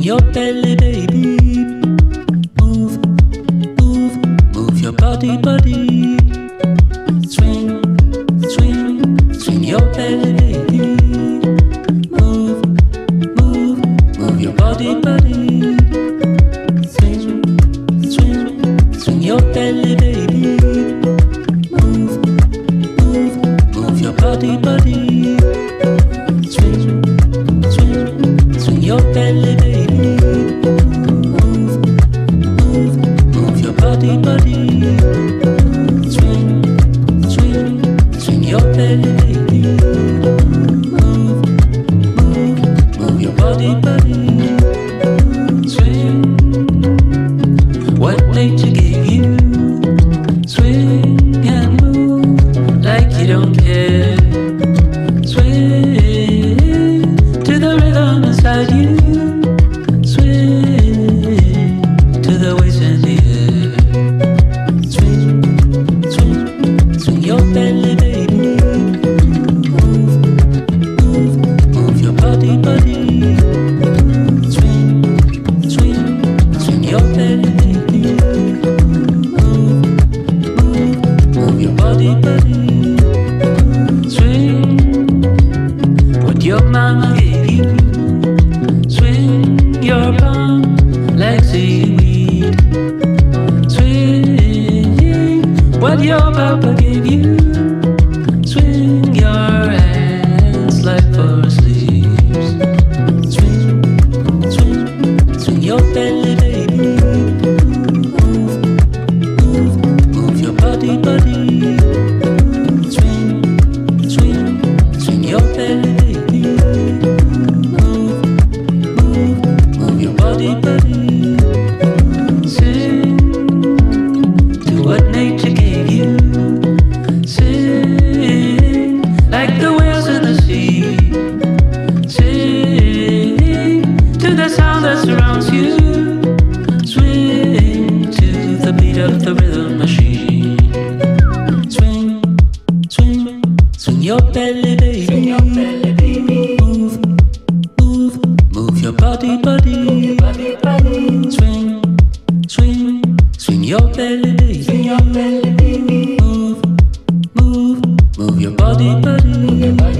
your belly, baby. Move, move, move your body, body. Swing, swing, swing your belly, baby. Move, move, move your body, body. Swing, swing, swing your belly, baby. Move, move, move your body, body. Swing, swing, swing your belly, baby. Move, move, move your body, body. Swing, swing, swing your belly, baby. Move, move, move your body, body. Swing, what nature gave you. Swing and move like you don't care. Swing to the rhythm inside you. Swing to the waves in the air. Swing, swing, swing your belly, baby. Move, move, move your body, body. Swing, swing, swing your belly, baby. Move, move, move your body, body. Swing what your mama gave you. Swing your palm like seaweed. Swing what your papa gave you. Swing your hands like forest leaves. Swing, swing, swing your belly, baby. Move, move, move your body, body. Swing, swing, swing your belly, baby. Move, move, move your body, body. Sing to what nature gave you. Sing like the whales in the sea. Sing to the sound that surrounds you. Swing to the beat of the rhythm machine. Swing, swing, swing your belly, baby. Move, move, move your body, body. Swing, swing, swing your belly, baby. Move, move, move your body, body.